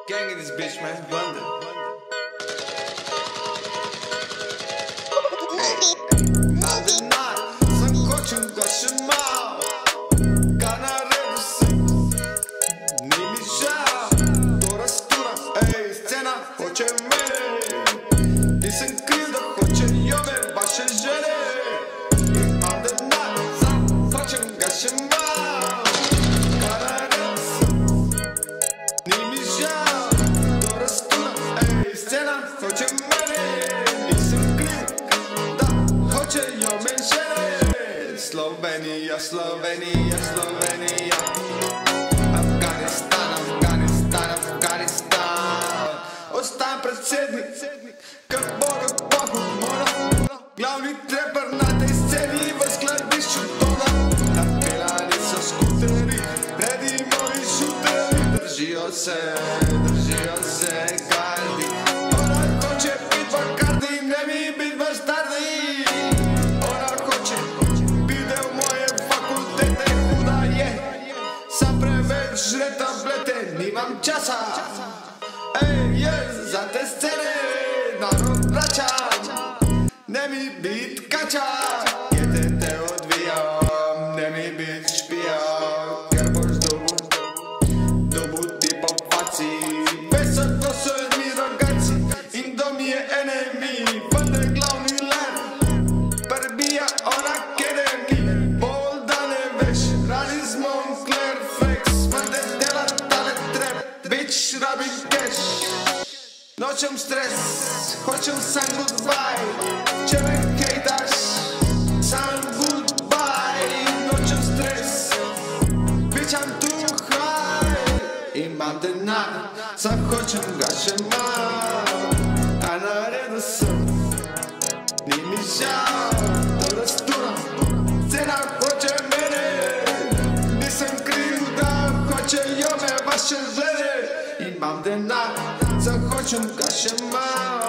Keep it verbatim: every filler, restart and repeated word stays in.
Gang in this bitch, man. Banda. Sam hoćem da še malo Ka na redu sam Nije mi žao To rasturam, ej, scena hoće mene Nisam kriv da hoće i ove vaše žene Imam denar, sam hoćem ga še malo Ka na redu sam Nije mi žao To rasturam, ej, scena hoće mene Nisam kriv da hoće i ove žene Slovenija, Slovenija, Slovenija Afganistan, Afganistan, Afganistan Ostajem predsjednik Kad Boga Bogu mora Glavni treper na tej sceni V skladišću toga Napirani sa skuteri Redimo i šuteri Držio se, držio se Gardi Ona hoće bit Bacardi Ne mi bit bastardi Ona hoće Žre tablete, nimam časa Ej, je, za te scene Narod vraćam Ne mi bit kača Gdje te odvijam Ne mi bit špijam Jer boš dubu Dubu ti po faci Vesa to su mi rogaci Indo mi je enemy Vande glavni ler Prbija ona kede mi Bol dane veš Radi s Moncler Flex Bitch, rabim cash Noćem stres Hoćem sam goodbye Če me hejtaš Sam goodbye Noćem stres Bićam tu high Imam denar Sad hoćem ga še mal A na redu sam Nije mi žao To rasturam Cena hoće mene Nisam kriv da hoće i ove vaše žene Imam denar, sad hoćem ga še malo